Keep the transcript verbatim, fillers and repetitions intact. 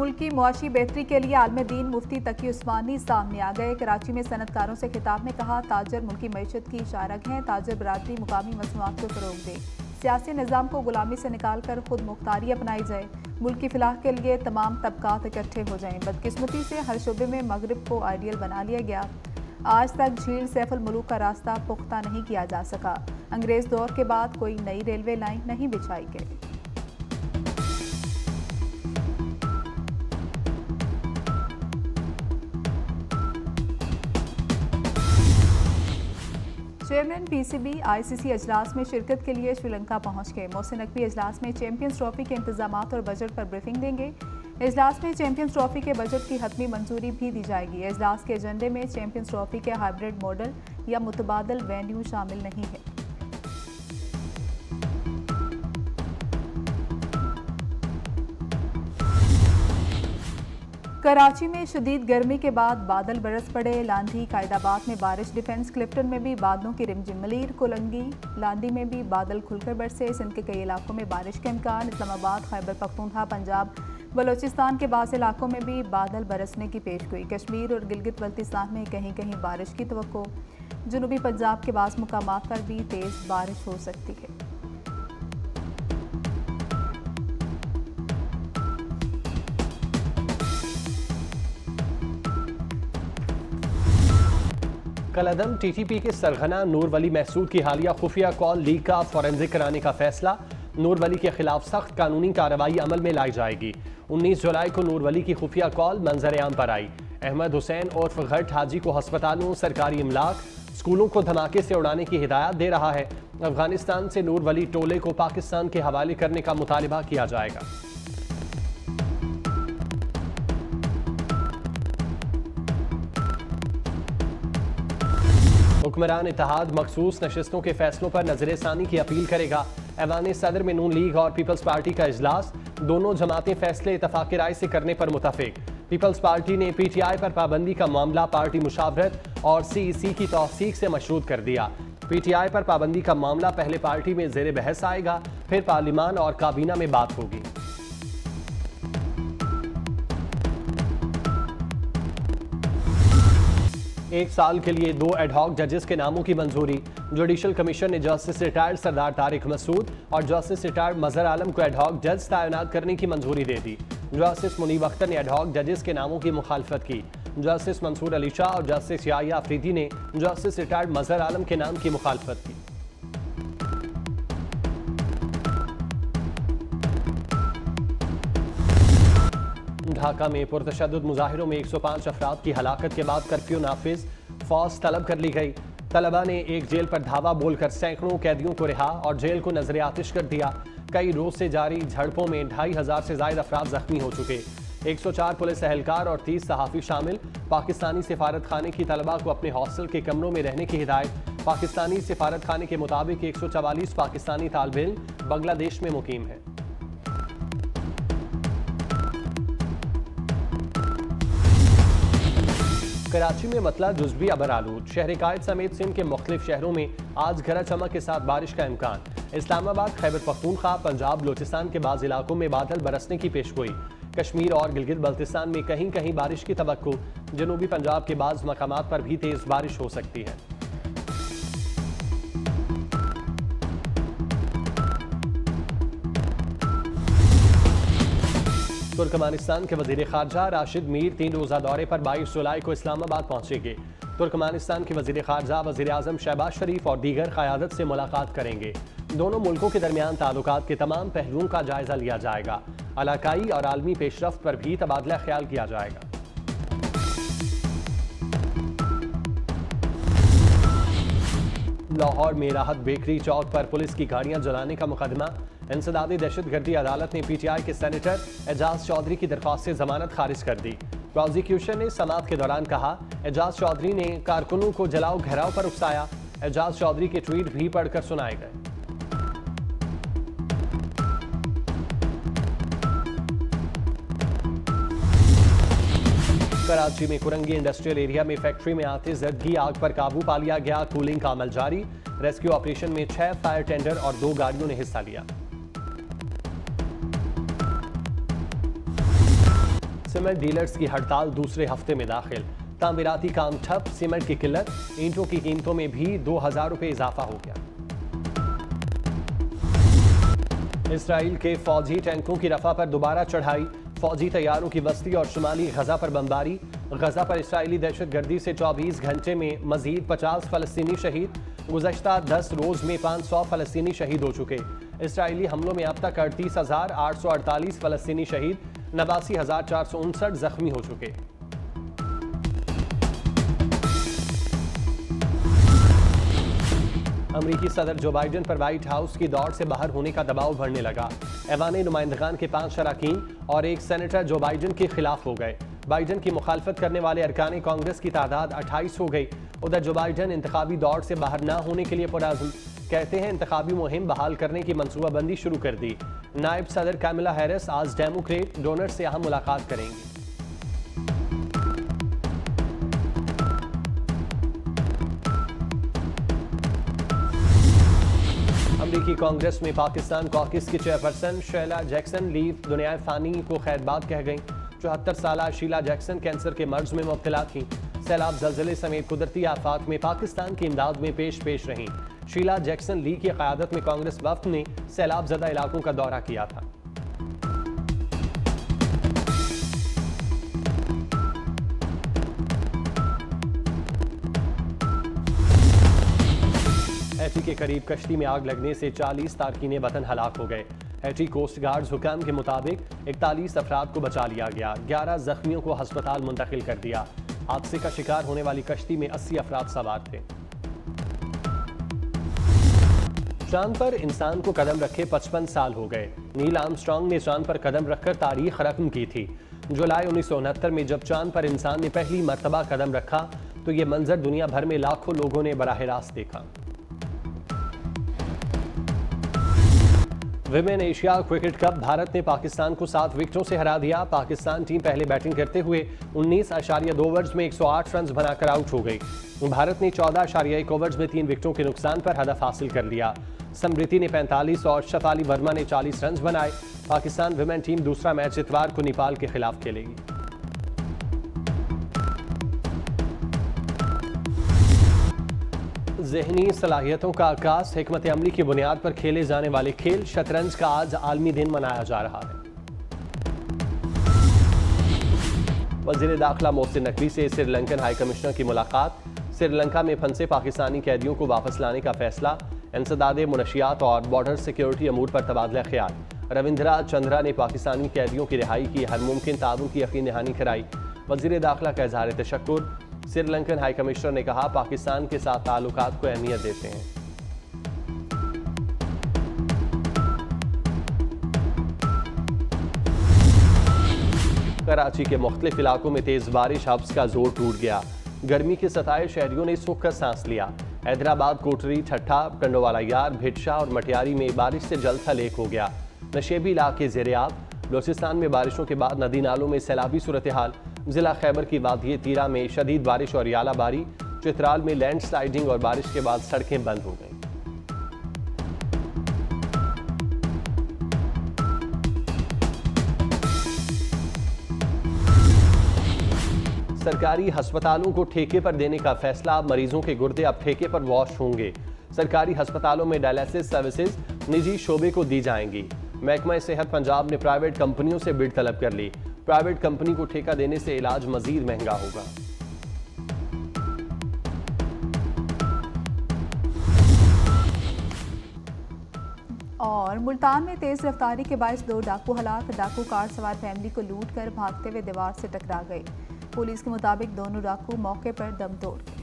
मुल्क की मुआशी बेहतरी के लिए आलम दीन मुफ्ती तकी उस्मानी सामने आ गए। कराची में सनतकारों से खिताब में कहा, ताजर मुल्की मईशत की शारक हैं, ताजर बरादरी मुकामी मसनूआत को फरोग दे, सियासी निज़ाम को गुलामी से निकाल कर खुद मुख्तारी अपनाई जाए, मुल्क की फलाह के लिए तमाम तबकात इकट्ठे हो जाएं। बदकिस्मती से हर शोबे में मगरिब को आइडियल बना लिया गया। आज तक झील सैफुल मुलूक का रास्ता पुख्ता नहीं किया जा सका। अंग्रेज दौर के बाद कोई नई रेलवे लाइन नहीं बिछाई गई। चेयरमैन पीसीबी आईसीसी अजलास में शिरकत के लिए श्रीलंका पहुंच गए। मोहसिन नकवी अजलास में चैंपियंस ट्रॉफी के इंतजामात और बजट पर ब्रीफिंग देंगे। इजलास में चैंपियंस ट्रॉफी के बजट की हतमी मंजूरी भी दी जाएगी। इजलास के एजेंडे में चैंपियंस ट्रॉफी के हाइब्रिड मॉडल या मुतबादल वेन्यू शामिल नहीं है। कराची में शदीद गर्मी के बाद बादल बरस पड़े। लांधी, कायदाबाद में बारिश, डिफेंस क्लिफ्टन में भी बादलों की रिमझिम, मलीर, कोलंगी, लांधी में भी बादल खुलकर बरसे। सिंध के कई इलाकों में बारिश का इम्कान। इस्लामाबाद, खैबर पख्तूनख्वा, पंजाब, बलोचिस्तान के बाज़ इलाकों में भी बादल बरसने की पेशगोई। कश्मीर और गिलगित बल्तिस्तान में कहीं कहीं बारिश की तवक्को। जनूबी पंजाब के बाज़ मुकामात पर भी तेज़ बारिश हो सकती है। कलअदम टीटीपी के सरगना नूर वली महसूद की हालिया खुफिया कॉल लीक का फॉरेंसिक कराने का फैसला। नूर वली के खिलाफ सख्त कानूनी कार्रवाई अमल में लाई जाएगी। उन्नीस जुलाई को नूर वली की खुफिया कॉल मंजर आम पर आई। अहमद हुसैन उर्फ घट हाजी को अस्पतालों, सरकारी इमलाक, स्कूलों को धमाके से उड़ाने की हिदायत दे रहा है। अफगानिस्तान से नूर वली टोले को पाकिस्तान के हवाले करने का मुतालिबा किया जाएगा। हुक्मरान इत्तेहाद मखसूस नशिस्तों के फैसलों पर नजरसानी की अपील करेगा। ऐवान सदर में नून लीग और पीपल्स पार्टी का इजलास। दोनों जमातें फैसले इत्तफाक राय से करने पर मुतफिक। पीपल्स पार्टी ने पी टी आई पर पाबंदी का मामला पार्टी मुशावरत और सी ई सी की तौसीक से मशरूत कर दिया। पी टी आई पर पाबंदी का मामला पहले पार्टी में जेर बहस आएगा, फिर पार्लिमान और काबीना में बात होगी। एक साल के लिए दो एडहॉक जजेस के नामों की मंजूरी। जुडिशल कमीशन ने जस्टिस रिटायर्ड सरदार तारिक मसूद और जस्टिस रिटायर्ड मजहर आलम को एडहॉक जज तैनात करने की मंजूरी दे दी। जस्टिस मुनीब अख्तर ने एडहॉक जजेस के नामों की मुखालफत की। जस्टिस मंसूर अली शाह और जस्टिस याहिया अफरीदी ने जस्टिस रिटायर्ड मजहर आलम के नाम की मुखालफत की। ढाका में पुरतशद्दुद मुजाहिरों में एक सौ पाँच अफराद की हलाकत के बाद कर्फ्यू नाफिज, फौज तलब कर ली गई। तलबा ने एक जेल पर धावा बोलकर सैकड़ों कैदियों को रिहा और जेल को नजर आतिश कर दिया। कई रोज से जारी झड़पों में ढाई हजार से ज्यादा अफराद जख्मी हो चुके। एक सौ चार पुलिस एहलकार और तीस सहाफ़ी शामिल। पाकिस्तानी सिफारत खाने की तलबा को अपने हॉस्टल के कमरों में रहने की हिदायत। पाकिस्तानी सिफारत खाने के मुताबिक एक सौ चवालीस पाकिस्तानी तालिब इल्म बांग्लादेश में मुकीम है। कराची में मतला जुज़वी अबर आलूद। शहर कायद समेत सिंध के मुख्तलिफ शहरों में आज गरज चमक के साथ बारिश का इम्कान। इस्लामाबाद, खैबर पख्तूनख्वा, पंजाब, बलोचिस्तान के बाज़ इलाकों में बादल बरसने की पेशगोई। कश्मीर और गिलगित बल्तिस्तान में कहीं कहीं बारिश की तवक्को। जनूबी पंजाब के बाज़ मकामात पर भी तेज़ बारिश हो सकती है। तुर्कमानिस्तान के वजीर खारजा राशिद मीर तीन रोज़ा दौरे पर बाईस जुलाई को इस्लामाबाद पहुंचेंगे। तुर्कमानिस्तान के वजीर खारजा वजीर आज़म शहबाज शरीफ और दीगर क़यादत से मुलाकात करेंगे। दोनों मुल्कों के दरमियान ताल्लुकात के तमाम पहलुओं का जायजा लिया जाएगा। इलाकाई और आलमी पेशरफ्त पर भी तबादला ख्याल किया जाएगा। लाहौर में राहत बेकरी चौक पर पुलिस की गाड़ियां जलाने का मुकदमा। इंसदादी दहशतगर्दी अदालत ने पी टी आई के सेनेटर एजाज चौधरी की दरख्वास्त से जमानत खारिज कर दी। प्रोसिक्यूशन ने समाअत के दौरान कहा, एजाज चौधरी ने कारकुनों को जलाओ घेराव पर उकसाया। एजाज चौधरी के ट्वीट भी पढ़कर सुनाए गए। कराची में कुरंगी इंडस्ट्रियल एरिया में फैक्ट्री में आते जदगी आग पर काबू पा लिया गया। कूलिंग का अमल जारी। रेस्क्यू ऑपरेशन में छह फायर टेंडर और दो गाड़ियों ने हिस्सा लिया। सीमेंट डीलर्स की हड़ताल दूसरे हफ्ते में दाखिल। तामीराती काम ठप, सीमेंट की किल्लत, ईंटों की कीमतों में भी दो हजार रुपये इजाफा हो गया। इसराइल के फौजी टैंकों की रफा पर दोबारा चढ़ाई, फौजी तैयारों की बस्ती और शुमाली गजा पर बमबारी। गजा पर इसराइली दहशतगर्दी से चौबीस घंटे में मजीद पचास फलस्तीनी शहीद। गुज़श्ता दस रोज में पाँच सौ फलस्तीनी शहीद हो चुके। इसराइली हमलों में अब तक अड़तीस हजार आठ सौ अड़तालीस फलस्तीनी शहीद, नवासी हजार चार सौ उनसठ जख्मी हो चुके। अमरीकी सदर जो बाइडेन पर व्हाइट हाउस की दौड़ से बाहर होने का दबाव बढ़ने लगा। ऐवान नुमाइंदगान के पांच शराकीन और एक सेनेटर जो बाइडेन के खिलाफ हो गए। बाइडेन की मुखालफत करने वाले अरकान कांग्रेस की तादाद अट्ठाईस हो गई। उधर जो बाइडेन इंतखाबी दौड़ से बाहर न होने के लिए पुरअज़्म, कहते हैं इंतखाबी मुहिम बहाल करने की मनसूबाबंदी शुरू कर दी। नायब सदर कैमला हैरिस आज डेमोक्रेट डोनर से अहम मुलाकात करेंगी। अमरीकी कांग्रेस में पाकिस्तान कॉकस की चेयरपर्सन शीला जैक्सन लीव दुनिया फानी को खैरबाद कह गईं। चौहत्तर साल शीला जैक्सन कैंसर के मर्ज में मुब्तला थीं। सैलाब, जलजले समेत कुदरती आफात में पाकिस्तान की इमदाद में पेश पेश रहीं। शीला जैक्सन ली की क़यादत में कांग्रेस वफ्द ने सैलाब ज़दा इलाकों का दौरा किया था। हैटी के करीब कश्ती में आग लगने से चालीस तारकीन वतन हलाक हो गए। हैटी कोस्ट गार्ड्स हुकाम के मुताबिक इकतालीस अफराद को बचा लिया गया, ग्यारह जख्मियों को अस्पताल मुंतकिल कर दिया। हादसे का शिकार होने वाली कश्ती में अस्सी अफराद सवार थे। चांद पर इंसान को कदम रखे पचपन साल हो गए। नील आर्मस्ट्रांग ने चांद पर कदम रखकर तारीख रकम की थी। जुलाई उन्नीस सौ उनहत्तर में जब चांद पर इंसान ने पहली मरतबा कदम रखा तो ये मंजर दुनिया भर में लाखों लोगों ने बराह रास्त देखा। Women Asia cricket cup, Bharat ने पाकिस्तान को सात विकेटों से हरा दिया। पाकिस्तान टीम पहले बैटिंग करते हुए उन्नीस आशारिया दो ओवर्स में एक सौ आठ रन बनाकर आउट हो गई। भारत ने चौदह आशारिया एक ओवर्स में तीन विकेटों के नुकसान पर हदफ हासिल कर लिया। समृति ने पैंतालीस और शफाली वर्मा ने चालीस रन बनाए। पाकिस्तान विमेन टीम दूसरा मैच इतवार को नेपाल के खिलाफ खेलेगी। ज़हनी सलाहियतों का आकाश, हिकमत अमली की बुनियाद पर खेले जाने वाले खेल शतरंज का आज आलमी दिन मनाया जा रहा है। वज़ीर दाखिला मोहसिन नकवी से श्रीलंकन हाई कमिश्नर की मुलाकात। श्रीलंका में फंसे पाकिस्तानी कैदियों को वापस लाने का फैसला। इंसदाद मुनशियात और बॉर्डर सिक्योरिटी अमूर पर तबादला ख्याल। रविंद्रा चंद्रा ने पाकिस्तानी कैदियों की रिहाई की हर मुमकिन ताउन की यकीन दहानी कराई। वज़ीर दाखिला का इजहार तशक्कुर। श्रीलंकन हाई कमिश्नर ने कहा पाकिस्तान के साथ ताल्लुकात को अहमियत देते हैं। कराची के मुख्तलिफ इलाकों में तेज बारिश, हब्स का जोर टूट गया। गर्मी के सताए शहरियों ने सूख कर सांस लिया। हैदराबाद, कोटरी, ठट्ठा, कंडोवाला यार, भिटशा और मटियारी में बारिश से जल थल एक हो गया। नशेबी इलाके ज़ेर-ए-आब। बलूचिस्तान में बारिशों के बाद नदी नालों में सैलाबी सूरत हाल। जिला खैबर की वादी तीरा में शदीद बारिश और यालाबारी। चित्राल में लैंड स्लाइडिंग और बारिश के बाद सड़कें बंद हो गईं। सरकारी अस्पतालों को ठेके पर देने का फैसला। मरीजों के गुर्दे अब ठेके पर वॉश होंगे। सरकारी अस्पतालों में डायलिसिस सर्विसेज निजी शोबे को दी जाएंगी। महकमा सेहत पंजाब ने प्राइवेट कंपनियों से बिड तलब कर ली। प्राइवेट कंपनी को ठेका देने से इलाज मजीद महंगा होगा। और मुल्तान में तेज रफ्तारी के बायस दो डाकू हलाक। डाकू कार सवार फैमिली को लूट कर भागते हुए दीवार से टकरा गए। पुलिस के मुताबिक दोनों डाकू मौके पर दम तोड़ गए।